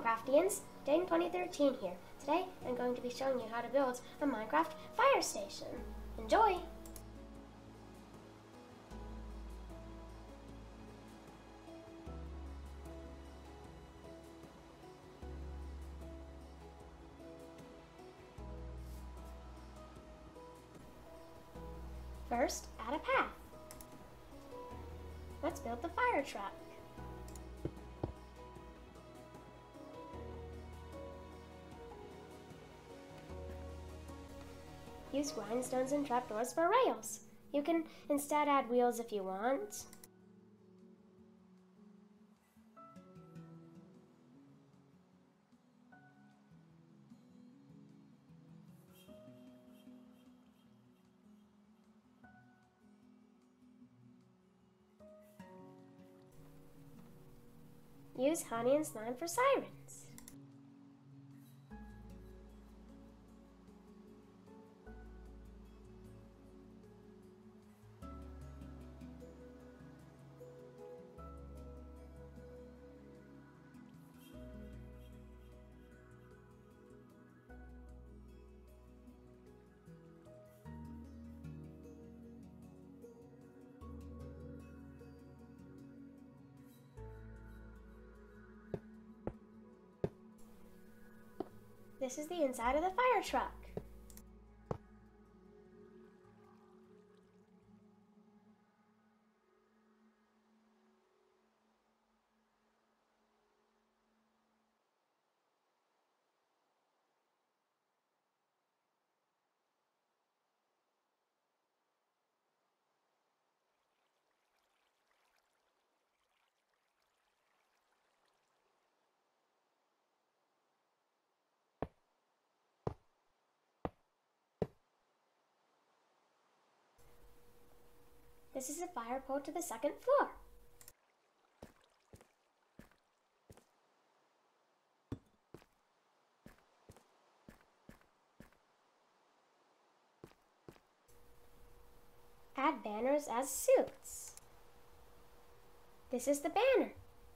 Minecraftians, Dane 2013 here. Today I'm going to be showing you how to build a Minecraft fire station. Enjoy! First, add a path. Let's build the fire truck. Use grindstones and trapdoors for rails. You can instead add wheels if you want. Use honey and slime for sirens. This is the inside of the fire truck. This is a fire pole to the second floor. Add banners as suits. This is the banner.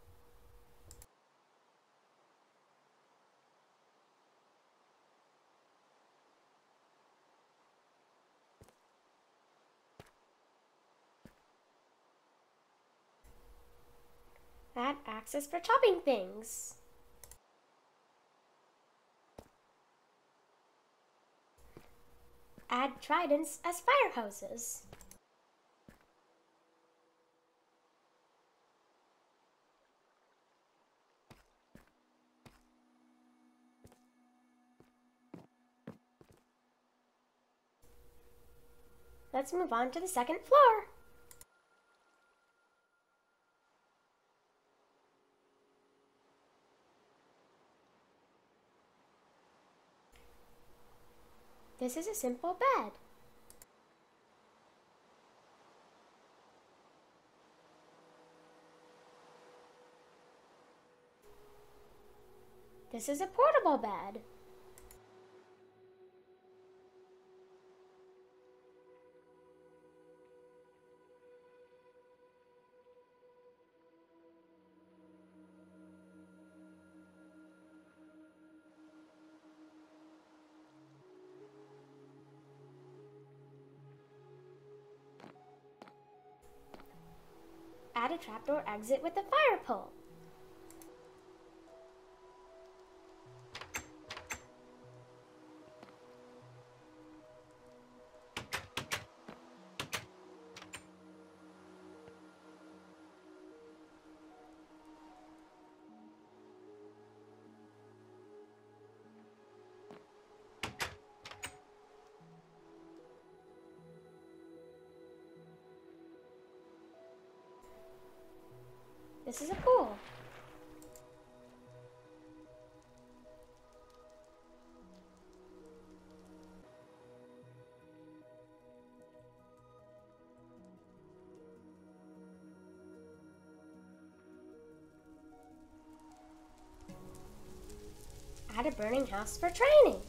Add axes for chopping things. Add tridents as fire hoses. Let's move on to the second floor. This is a simple bed. This is a portable bed. Add a trapdoor exit with a fire pole. This is a pool. Add a burning house for training.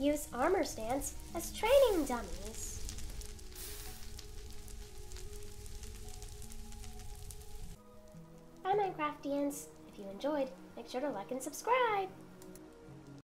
use armor stands as training dummies. Bye, Minecraftians. If you enjoyed, make sure to like and subscribe.